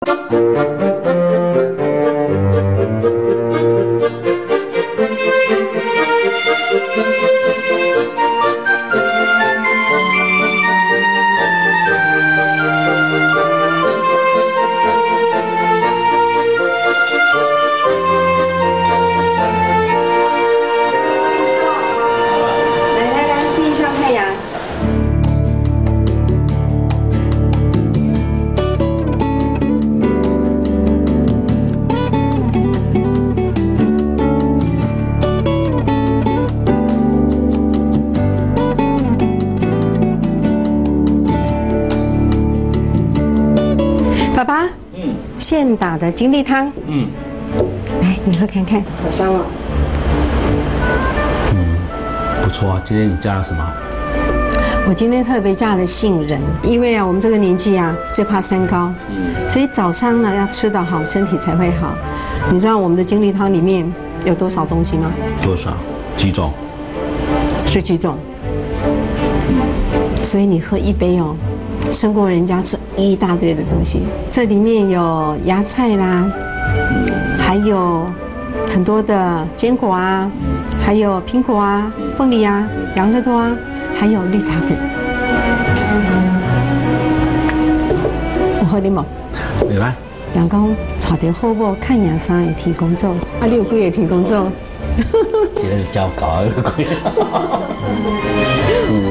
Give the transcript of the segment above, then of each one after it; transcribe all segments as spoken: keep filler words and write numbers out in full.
爸爸，嗯，现打的精力汤，嗯，来，你喝看看，好香哦。 嗯，不错啊。今天你加了什么？ 我今天特别加了杏仁，因为啊，我们这个年纪啊，最怕三高，嗯，所以早上呢要吃得好，身体才会好。你知道我们的精力汤里面有多少东西吗？ 多少？几种？ 十几种。所以你喝一杯哦，胜过人家吃一大堆的东西。这里面有芽菜啦，还有很多的坚果啊，还有苹果啊、凤梨啊、养乐多啊，还有绿茶粉。我喝你冇？ 没办。 人讲娶到好某，看养生的提供做，啊，你有几个提供做？ 今天交搞啊，有几？嗯。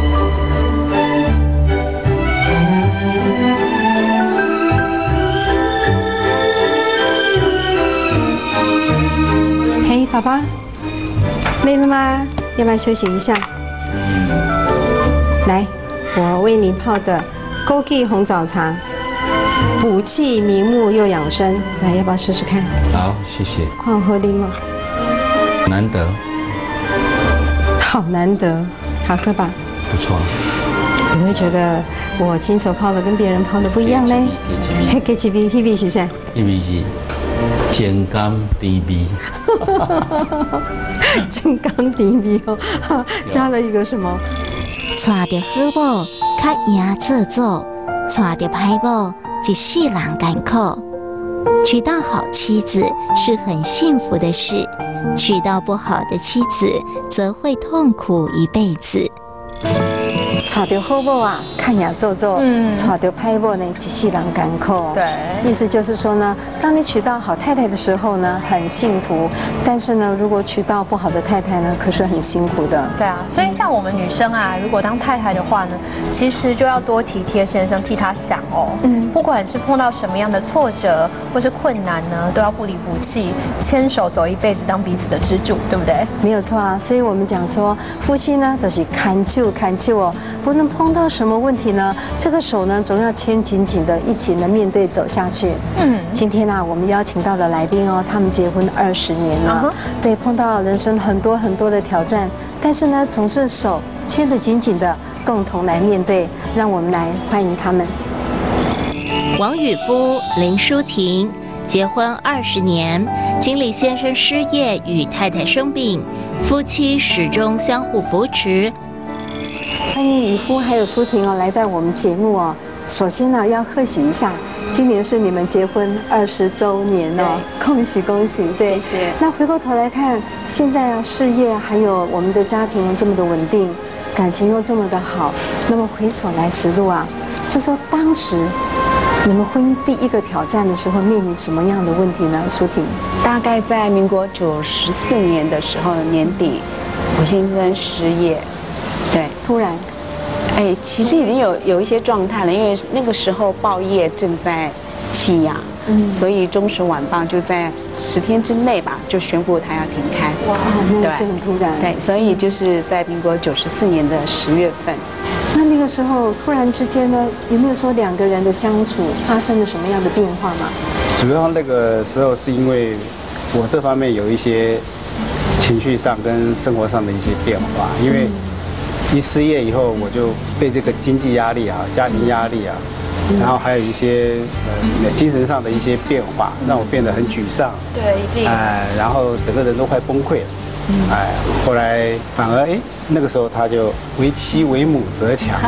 嘿，爸爸，累了吗？要不要休息一下？来，我为你泡的枸杞红枣茶，补气明目又养生。来，要不要试试看？ 好，谢谢。 快喝啉吗？ 难得。 好难得，好喝吧？ 不错。 你会觉得我亲手泡的跟别人泡的不一样嘞？嘿，给几杯，一杯是啥？ 一杯是健康甜味。 健康甜味哦，加了一个什么？ 娶着好某，较赢做作；娶着歹某，一世人艰苦。娶到好妻子是很幸福的事，娶到不好的妻子则会痛苦一辈子。 娶到好某啊，看呀做作；嗯，娶到歹某呢，一世人艰苦。对，意思就是说呢，当你娶到好太太的时候呢，很幸福；但是呢，如果娶到不好的太太呢，可是很辛苦的。 对啊，所以像我们女生啊，如果当太太的话呢，其实就要多体贴先生，替他想哦。嗯，不管是碰到什么样的挫折或是困难呢，都要不离不弃，牵手走一辈子，当彼此的支柱，对不对？ 没有错啊，所以我们讲说，夫妻呢都是看手看手哦，不论碰到什么问题呢，这个手呢总要牵紧紧的，一起呢面对走下去。嗯，今天呢、啊，我们邀请到的来宾哦，他们结婚二十年了， uh-huh. 对，碰到人生很多很多的挑战，但是呢，总是手牵得紧紧的，共同来面对。让我们来欢迎他们。 王宇夫、林淑婷结婚二十年，经历先生失业与太太生病，夫妻始终相互扶持。 欢迎宇夫还有淑婷哦来到我们节目哦。首先呢，要贺喜一下，今年是你们结婚二十周年哦，恭喜恭喜！对，谢谢。那回过头来看，现在啊，事业还有我们的家庭这么的稳定，感情又这么的好，那么回首来时路啊，就说当时你们婚姻第一个挑战的时候，面临什么样的问题呢？淑婷， 大概在民国九十四年的时候年底，我先生失业，对， 突然。 哎，其实已经有有一些状态了，因为那个时候报业正在夕阳，嗯，所以《中时晚报》就在十天之内吧，就宣布它要停开。 哇，那是很突然。 对，所以就是在民国九十四年的十月份。 那那个时候突然之间呢，有没有说两个人的相处发生了什么样的变化吗？ 主要那个时候是因为我这方面有一些情绪上跟生活上的一些变化，因为。一失业以后，我就被这个经济压力啊、家庭压力啊，然后还有一些呃精神上的一些变化，让我变得很沮丧。 对，一定。 哎、呃，然后整个人都快崩溃了。 哎，后来反而哎，那个时候他就为妻为母则强，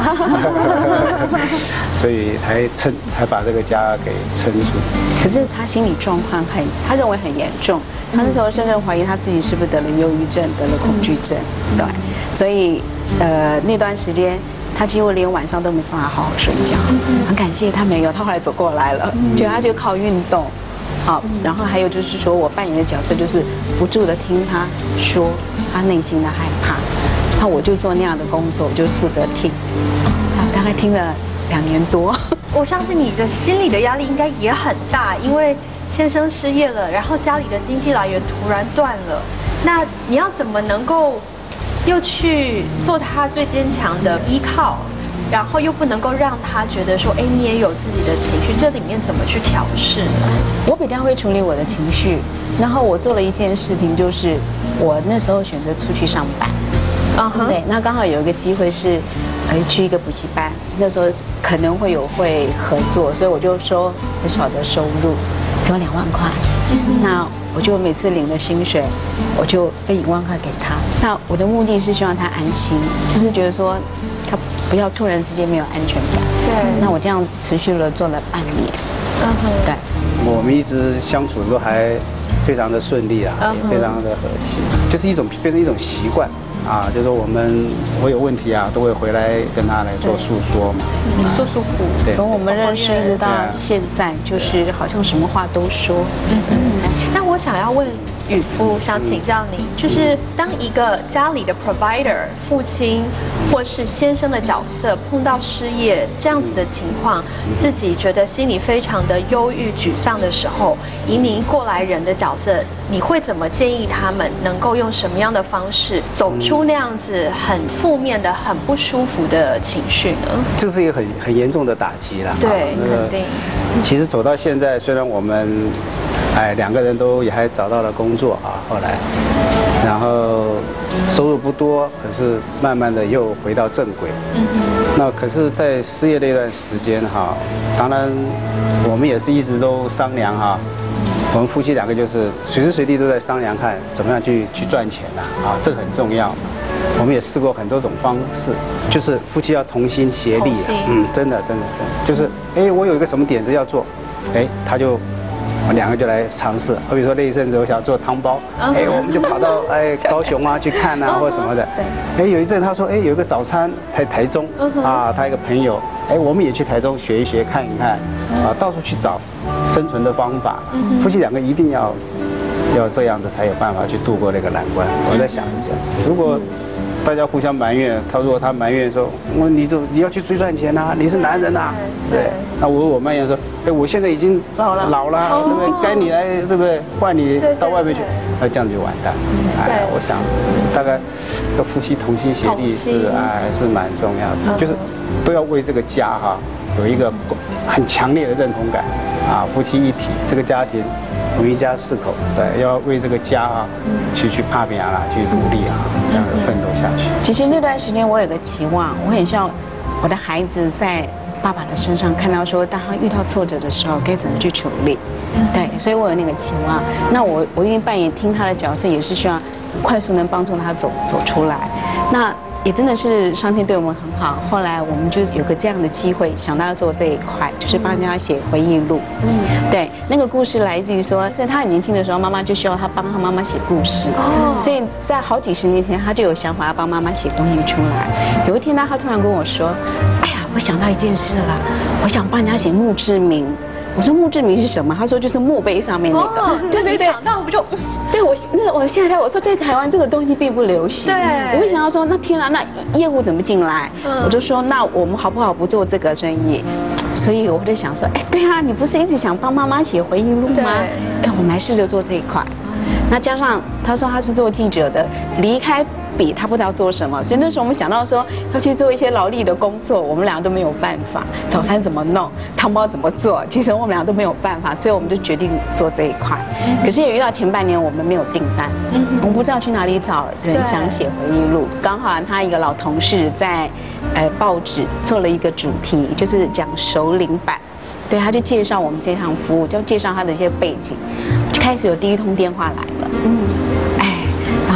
所以才撑才把这个家给撑住。 可是他心理状况很，他认为很严重，他那时候甚至怀疑他自己是不是得了忧郁症，得了恐惧症，对，所以呃那段时间。他几乎连晚上都没办法好好睡觉，很感谢他没有，他后来走过来了，觉得他就靠运动，好，然后还有就是说我扮演的角色就是不住的听他说他内心的害怕，那我就做那样的工作，我就负责听，他大概听了两年多。 我相信你的心理的压力应该也很大，因为先生失业了，然后家里的经济来源突然断了，那你要怎么能够？又去做他最坚强的依靠，然后又不能够让他觉得说，哎，你也有自己的情绪，这里面怎么去调试呢？ 我比较会处理我的情绪，然后我做了一件事情，就是我那时候选择出去上班，嗯哼，对，那刚好有一个机会是，呃，去一个补习班，那时候可能会有会合作，所以我就收很少的收入，只有两万块，嗯、那我就每次领了薪水，我就分一万块给他。那我的目的是希望他安心，就是觉得说他不要突然之间没有安全感。对。那我这样持续了做了半年。嗯哼。对。 我们一直相处都还非常的顺利啊，也非常的和气，就是一种变成一种习惯啊，就是我们我有问题啊，都会回来跟他来做诉说嘛， 诉诉苦。对。从我们认识一直到现在，就是好像什么话都说。嗯嗯。 那我想要问渔夫，想请教你，就是当一个家里的 provider 父亲或是先生的角色碰到失业这样子的情况，自己觉得心里非常的忧郁沮丧的时候，以你过来人的角色，你会怎么建议他们能够用什么样的方式走出那样子很负面的、很不舒服的情绪呢？ 这是一个很很严重的打击啦。 对，肯定。 其实走到现在，虽然我们哎两个人都也还找到了工作啊，后来，然后收入不多，可是慢慢的又回到正轨。嗯哼。那可是，在失业那段时间哈，当然我们也是一直都商量哈，我们夫妻两个就是随时随地都在商量看怎么样去去赚钱呐啊，这个很重要。我们也试过很多种方式，就是夫妻要同心协力啊，嗯，真的真的真的，就是哎，我有一个什么点子要做，哎，他就。我两个就来尝试，好比说那一阵子我想做汤包，哎，我们就跑到哎高雄啊去看啊或什么的。哎，有一阵他说，哎，有一个早餐在台中啊，他一个朋友，哎，我们也去台中学一学看一看，啊，到处去找生存的方法。夫妻两个一定要要这样子才有办法去度过那个难关。我在想是这样，如果大家互相埋怨，他如果他埋怨说，我你就你要去追赚钱啊，你是男人呐，对，那我我埋怨说，哎，我现在已经老了，老了，对不对？该你来，对不对？换你到外面去，那这样就完蛋。哎，我想大概要夫妻同心协力是哎是蛮重要的，就是都要为这个家哈有一个很强烈的认同感啊，夫妻一体，这个家庭。我们一家四口，对，要为这个家啊，去去怕拼啦，去努力啊，这样奋斗下去。 其实那段时间我有个期望，我很希望我的孩子在爸爸的身上看到说，当他遇到挫折的时候该怎么去处理。对，所以我有那个期望。那我我愿意扮演听他的角色，也是希望快速能帮助他走走出来。那。也真的是上天对我们很好，后来我们就有个这样的机会，想到要做这一块，就是帮人家写回忆录。嗯，对，那个故事来自于说，是他很年轻的时候，妈妈就希望他帮他妈妈写故事。哦，所以在好几十年前，他就有想法要帮妈妈写东西出来。有一天呢，他突然跟我说：“哎呀，我想到一件事了，我想帮人家写墓志铭。”我说墓志铭是什么？他说就是墓碑上面那个。哦， 对对对，想到我不就， 对我那我吓一跳，我说在台湾这个东西并不流行。对，我会想到说那天啊，那业务怎么进来？嗯，我就说那我们好不好不做这个生意？所以我就想说，哎，对啊，你不是一直想帮妈妈写回忆录吗？哎，我们来试着做这一块。那加上他说他是做记者的，离开笔他不知道做什么，所以那时候我们想到说要去做一些劳力的工作，我们俩都没有办法。早餐怎么弄，汤包怎么做，其实我们俩都没有办法，所以我们就决定做这一块。可是也遇到前半年我们没有订单，我们不知道去哪里找人想写回忆录。刚好他一个老同事在呃报纸做了一个主题，就是讲熟龄版。对，他就介绍我们这项服务，就介绍他的一些背景，就开始有第一通电话来了。嗯，哎，然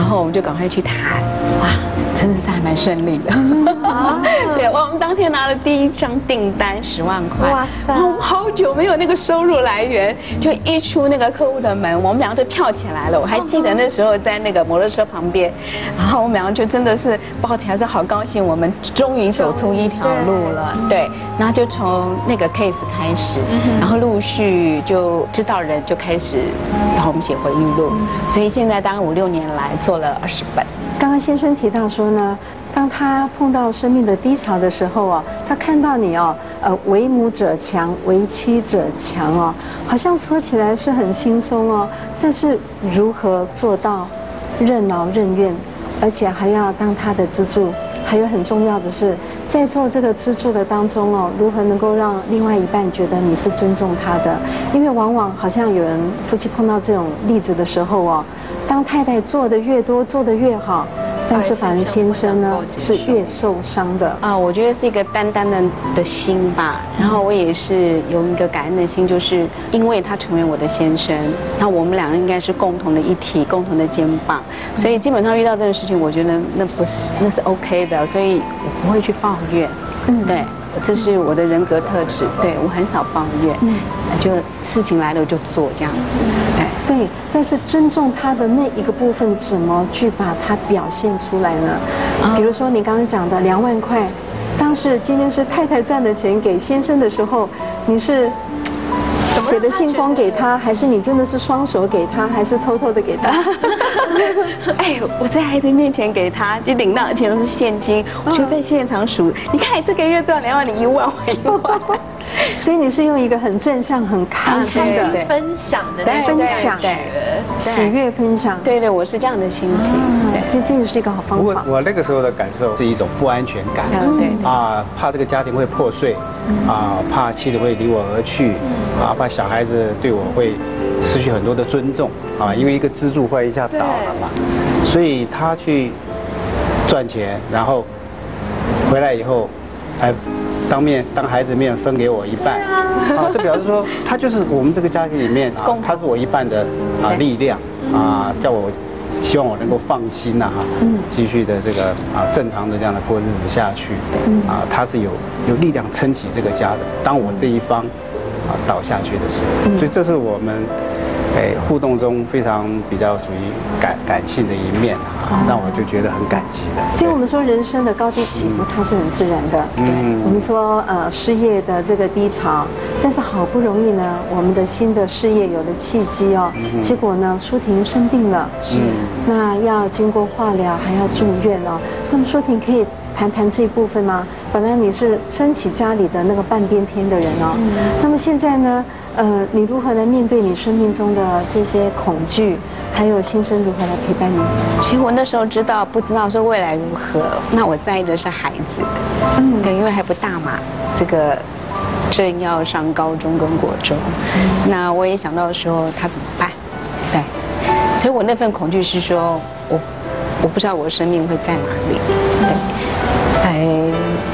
后我们就赶快去谈，哇，真的是还蛮顺利的。对，我们当天拿了第一张订单十万块，哇塞！我们好久没有那个收入来源，就一出那个客户的门，我们两个就跳起来了。我还记得那时候在那个摩托车旁边，然后我们两个就真的是抱起来说好高兴，我们终于走出一条路了。对，然后就从那个 case 开始，然后陆续就知道人就开始找我们写回忆录，所以现在大概五六年来做了二十本。 刚刚先生提到说呢，当他碰到生命的低潮的时候啊，他看到你哦，呃，为母者强，为妻者强哦，好像说起来是很轻松哦，但是如何做到任劳任怨，而且还要当他的支柱？还有很重要的是，在做这个支柱的当中哦，如何能够让另外一半觉得你是尊重他的？因为往往好像有人夫妻碰到这种例子的时候哦，当太太做的越多，做的越好，但是反而先生呢是越受伤的啊。我觉得是一个担当的的心吧。然后我也是有一个感恩的心，就是因为他成为我的先生，那我们两个应该是共同的一体，共同的肩膀。所以基本上遇到这个事情，我觉得那不是那是 OK 的，所以我不会去抱怨。嗯，对，这是我的人格特质。对我很少抱怨，嗯，就事情来了我就做这样子。对。 对，但是尊重他的那一个部分，怎么去把它表现出来呢？比如说你刚刚讲的两万块，当时今天是太太赚的钱给先生的时候，你是写的信封给他，还是你真的是双手给他，还是偷偷的给他？ 哎，我在孩子面前给他，就领到的钱都是现金，我就在现场数，你看这个月赚两万，你一万，我一万。 所以你是用一个很正向、很开心的分享的那种分享，喜悦分享。 对对，我是这样的心情。 所以这也是一个好方法。 不过我那个时候的感受是一种不安全感， 对啊，怕这个家庭会破碎，啊，怕妻子会离我而去，啊，怕小孩子对我会失去很多的尊重，啊，因为一个支柱会一下倒了嘛，所以他去赚钱，然后回来以后还当面当孩子面分给我一半，啊，这表示说他就是我们这个家庭里面啊，他是我一半的啊力量啊，叫我希望我能够放心呐哈，继续的这个啊正常的这样的过日子下去，啊，他是有有力量撑起这个家的。当我这一方啊倒下去的时候，所以这是我们哎互动中非常比较属于感感性的一面啊，让我就觉得很感激的。 所以我们说人生的高低起伏，它是很自然的。对，我们说呃事业的这个低潮，但是好不容易呢，我们的新的事业有了契机哦，结果呢，舒婷生病了，是，那要经过化疗，还要住院哦。那么舒婷可以谈谈这一部分吗？本来你是撑起家里的那个半边天的人哦，那么现在呢，呃，你如何来面对你生命中的这些恐惧？还有先生如何来陪伴你？ 其实我那时候知道，不知道说未来如何，那我在意的是孩子，嗯，对，因为还不大嘛，这个正要上高中跟国中，嗯、那我也想到说他怎么办，对，所以我那份恐惧是说我我不知道我的生命会在哪里，对，哎。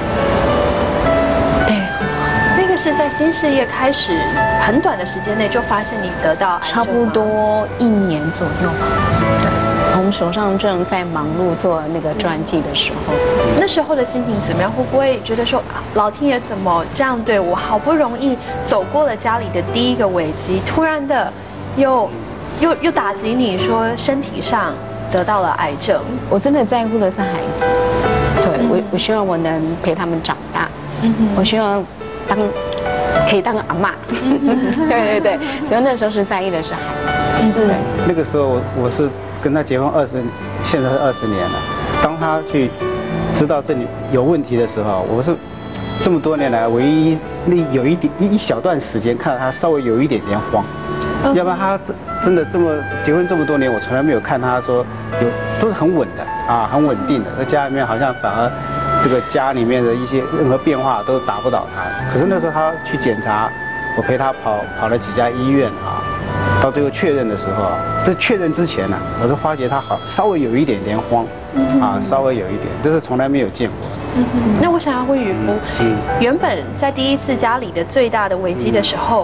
是在新事业开始很短的时间内就发现你得到癌症， 差不多一年左右吧。对，我们手上正在忙碌做那个传记的时候， 那时候的心情怎么样？会不会觉得说，老天爷怎么这样对我？好不容易走过了家里的第一个危机，突然的又又又打击你说身体上得到了癌症。 我真的在乎的是孩子，对我我希望我能陪他们长大，嗯、我希望当。可以当个阿嬷，对对对，所以那时候是在意的是孩子。嗯，对。 那个时候我是跟他结婚二十，现在是二十年了。当他去知道这里有问题的时候，我是这么多年来唯一那有一点一小段时间看到他稍微有一点点慌，嗯、要不然他真真的这么结婚这么多年，我从来没有看他说有都是很稳的啊，很稳定的，在家里面好像反而。这个家里面的一些任何变化都打不倒他，可是那时候他去检查，我陪他跑跑了几家医院啊，到最后确认的时候，这确认之前呢、啊，我是发觉他好稍微有一点点慌，啊，稍微有一点，这是从来没有见过。 嗯那我想要问渔夫，嗯，原本在第一次家里的最大的危机的时候，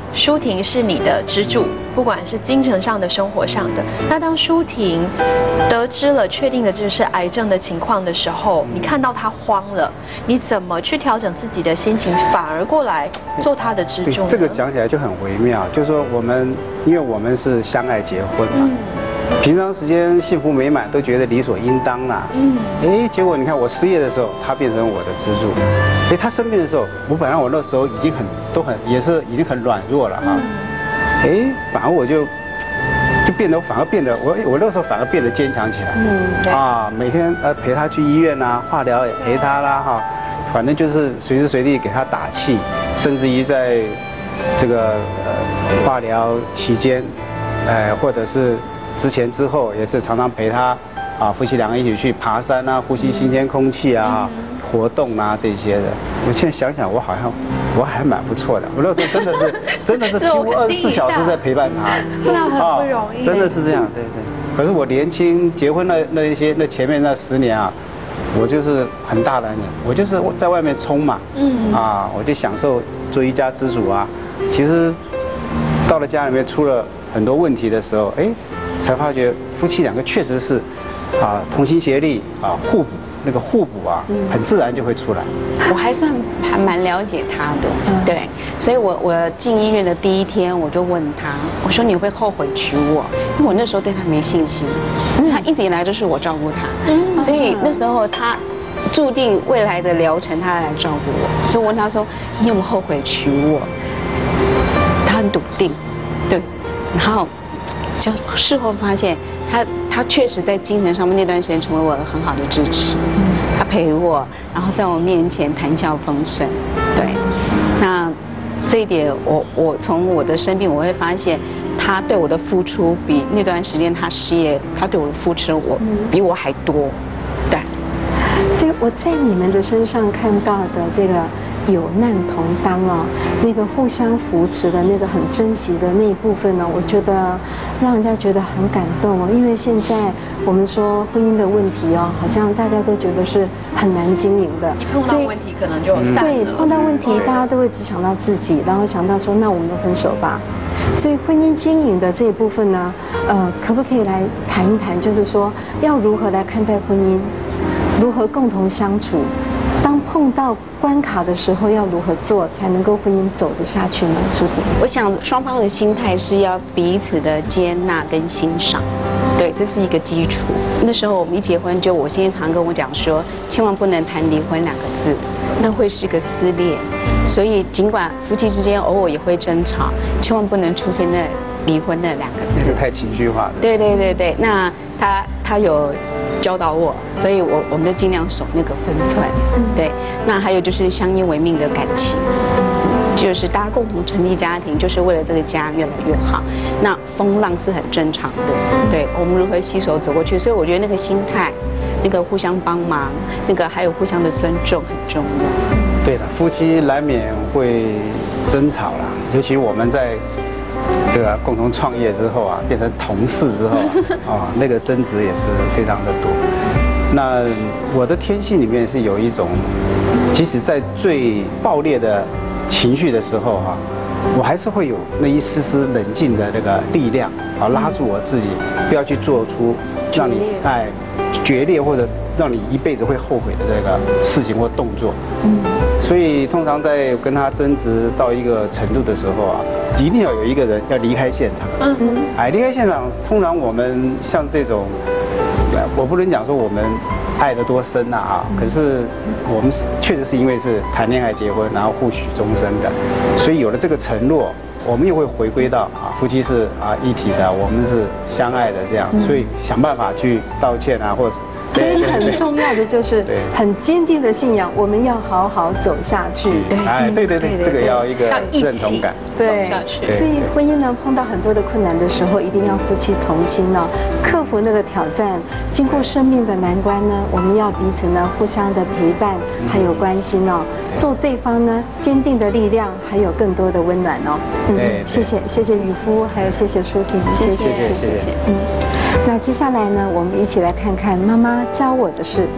舒婷是你的支柱，不管是精神上的、生活上的。那当舒婷得知了、确定了这是癌症的情况的时候，你看到她慌了，你怎么去调整自己的心情，反而过来做她的支柱呢？ 这个讲起来就很微妙，就是说我们，因为我们是相爱结婚嘛。嗯，平常时间幸福美满都觉得理所应当啦。嗯，哎，结果你看我失业的时候，他变成我的支柱。哎，他生病的时候，我本来我那时候已经很都很也是已经很软弱了哈。哎，反而我就就变得反而变得我我那时候反而变得坚强起来。嗯，啊，每天呃陪他去医院啊，化疗也陪他啦哈，反正就是随时随地给他打气，甚至于在这个呃化疗期间，呃或者是之前之后也是常常陪他，啊，夫妻两个一起去爬山啊，呼吸新鲜空气啊，嗯、活动啊这些的。我现在想想，我好像我还蛮不错的。我那时候真的是真的是几乎二十四小时在陪伴他， 那很不容易、 啊。真的是这样，对对。可是我年轻结婚那那一些那前面那十年啊，我就是很大男人，我就是在外面冲嘛，嗯啊，我就享受做一家之主啊。其实到了家里面出了很多问题的时候，哎。才发觉夫妻两个确实是，啊，同心协力啊，互补，那个互补啊，很自然就会出来。 我还算还蛮了解他的，嗯、对，所以我我进医院的第一天，我就问他，我说你会后悔娶我？因为我那时候对他没信心，嗯、他一直以来都是我照顾他，嗯、所以那时候他注定未来的疗程他来照顾我，所以我问他说，你有没有后悔娶我？他很笃定，对，然后。就事后发现他，他确实在精神上面那段时间成为我很好的支持。嗯、他陪我，然后在我面前谈笑风生。对，那这一点我，我我从我的生病，我会发现他对我的付出比那段时间他失业，他对我的付出我、嗯、比我还多。对， 所以我在你们的身上看到的这个。有难同当哦，那个互相扶持的那个很珍惜的那一部分呢，我觉得让人家觉得很感动哦。因为现在我们说婚姻的问题哦，好像大家都觉得是很难经营的， 一碰到问题可能就散了。 对，碰到问题大家都会只想到自己，然后想到说那我们就分手吧。所以婚姻经营的这一部分呢，呃，可不可以来谈一谈？就是说要如何来看待婚姻，如何共同相处？当碰到关卡的时候，要如何做才能够婚姻走得下去呢？舒婷， 我想双方的心态是要彼此的接纳跟欣赏，对，这是一个基础。那时候我们一结婚，就我先生常跟我讲说，千万不能谈离婚两个字，那会是个撕裂。所以尽管夫妻之间偶尔也会争吵，千万不能出现那离婚那两个字， 这个太情绪化了。 对对对对，那他他有。教导我，所以我我们就尽量守那个分寸，对。那还有就是相依为命的感情，就是大家共同成立家庭，就是为了这个家越来越好。那风浪是很正常的，对。我们如何携手走过去？所以我觉得那个心态，那个互相帮忙，那个还有互相的尊重很重要。 对了，夫妻难免会争吵啦，尤其我们在。这个共同创业之后啊，变成同事之后啊，啊，那个争执也是非常的多。那我的天性里面是有一种，即使在最爆裂的情绪的时候哈、啊，我还是会有那一丝丝冷静的那个力量啊，拉住我自己，不要去做出让你哎决裂或者让你一辈子会后悔的这个事情或动作。嗯。所以通常在跟他争执到一个程度的时候啊，一定要有一个人要离开现场。嗯嗯。哎，离开现场，通常我们像这种，我不能讲说我们爱得多深呐啊，可是我们确实是因为是谈恋爱结婚，然后互许终身的，所以有了这个承诺，我们又会回归到啊夫妻是啊一体的，我们是相爱的这样，所以想办法去道歉啊，或者。 所以很重要的就是很坚定的信仰，我们要好好走下去。 对，哎，对对对，这个要一个认同感。 对，所以婚姻呢，碰到很多的困难的时候，一定要夫妻同心哦，克服那个挑战。经过生命的难关呢，我们要彼此呢互相的陪伴，还有关心哦，做对方呢坚定的力量，还有更多的温暖哦。嗯，谢谢谢谢渔夫，还有谢谢舒婷，谢谢谢谢谢谢。嗯，那接下来呢，我们一起来看看妈妈教我的事。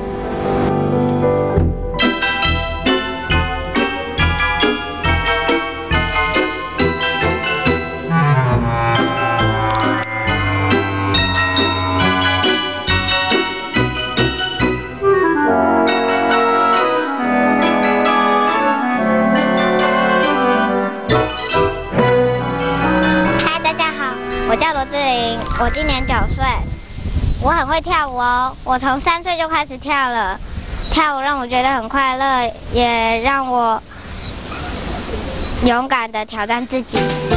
玲，我今年九岁，我很会跳舞哦，我从三岁就开始跳了，跳舞让我觉得很快乐，也让我勇敢的挑战自己。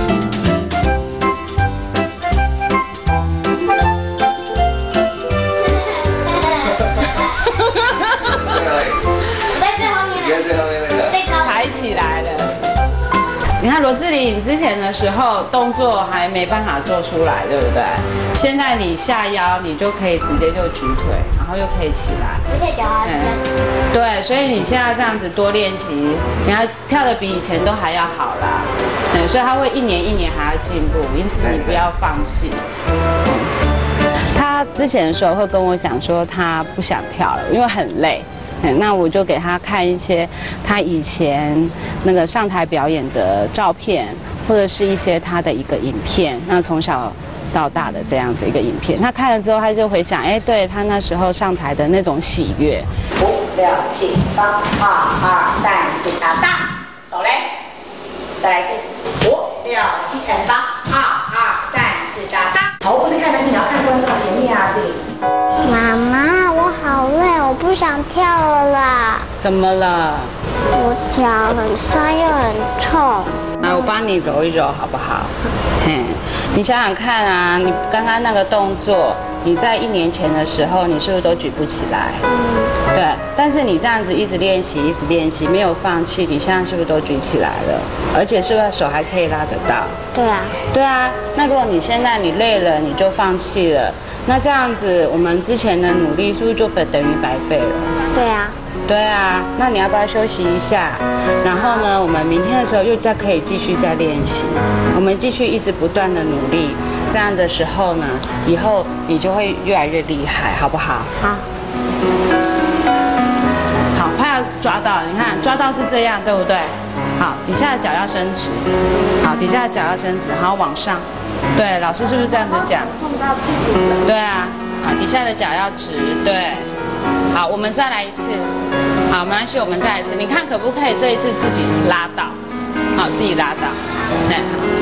抬起来了。你看罗志玲，你之前的时候动作还没办法做出来，对不对？现在你下腰，你就可以直接就举腿，然后又可以起来， 而且脚还比较直。 对，所以你现在这样子多练习，你还跳得比以前都还要好啦。嗯，所以他会一年一年还要进步，因此你不要放弃。嗯，他之前的时候会跟我讲说他不想跳了，因为很累。那我就给他看一些他以前那个上台表演的照片，或者是一些他的一个影片。那从小到大的这样子一个影片，他看了之后，他就回想，哎，对他那时候上台的那种喜悦。 五六七八，二二三四，打大手嘞，再来一次，五六七八，二二三四，打大。头不是看人，你要看观众前面啊，这里。 妈妈，我好累，我不想跳了啦。 怎么了？ 我脚很酸又很痛。 来，我帮你揉一揉好不好？嘿，你想想看啊，你刚刚那个动作，你在一年前的时候，你是不是都举不起来？嗯。对，但是你这样子一直练习，一直练习，没有放弃，你现在是不是都举起来了？而且是不是手还可以拉得到？ 对啊。 对啊，那如果你现在你累了，你就放弃了，那这样子我们之前的努力是不是就等于白费了？ 对啊。 对啊，那你要不要休息一下？然后呢，我们明天的时候又再可以继续再练习，我们继续一直不断的努力，这样的时候呢，以后你就会越来越厉害，好不好？ 好。 好，快要抓到了，你看抓到是这样，对不对？好，底下的脚要伸直，好，底下的脚要伸直，好往上。对，老师是不是这样子讲？碰到屁股了。对啊，好，底下的脚要直，对。好，我们再来一次。好，没关系，我们再来一次。你看可不可以这一次自己拉到？好，自己拉到。对，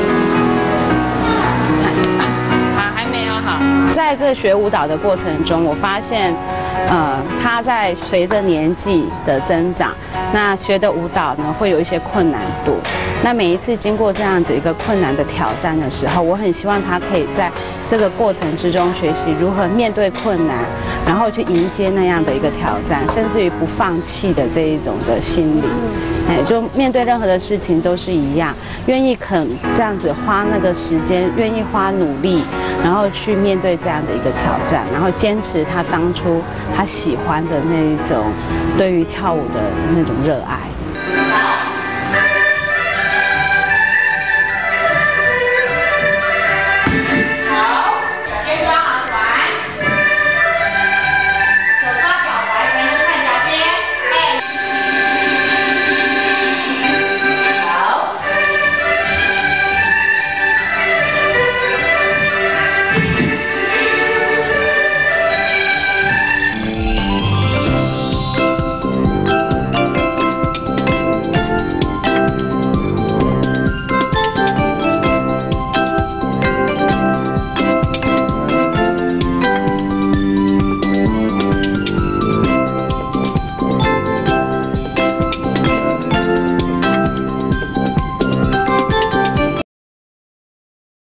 好。好，还没有好。在这学舞蹈的过程中，我发现，呃，他在随着年纪的增长，那学的舞蹈呢会有一些困难度。那每一次经过这样子一个困难的挑战的时候，我很希望他可以在这个过程之中学习如何面对困难，然后去迎接那样的一个挑战，甚至于不放弃的这一种的心理。哎，就面对任何的事情都是一样，愿意肯这样子花那个时间，愿意花努力，然后去面对这样的一个挑战，然后坚持他当初他喜欢的那一种对于跳舞的那种热爱。